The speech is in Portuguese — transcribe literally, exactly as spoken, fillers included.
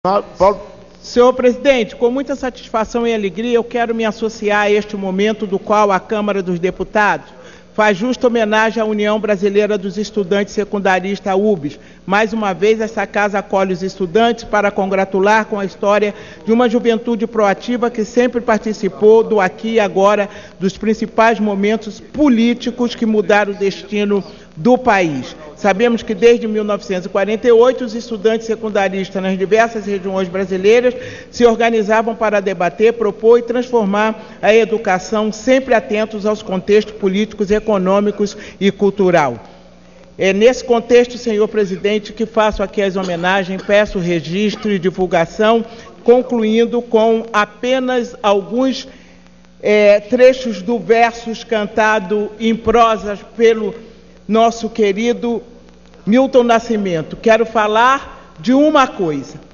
Paulo. Senhor presidente, com muita satisfação e alegria, eu quero me associar a este momento do qual a Câmara dos Deputados faz justa homenagem à União Brasileira dos Estudantes Secundaristas, a U B S. Mais uma vez, essa casa acolhe os estudantes para congratular com a história de uma juventude proativa que sempre participou do aqui e agora dos principais momentos políticos que mudaram o destino do país. Sabemos que desde mil novecentos e quarenta e oito os estudantes secundaristas nas diversas regiões brasileiras se organizavam para debater, propor e transformar a educação, sempre atentos aos contextos políticos, econômicos e cultural. É nesse contexto, senhor presidente, que faço aqui as homenagens, peço registro e divulgação, concluindo com apenas alguns é, trechos do versos cantado em prosas pelo nosso querido Milton Nascimento. Quero falar de uma coisa.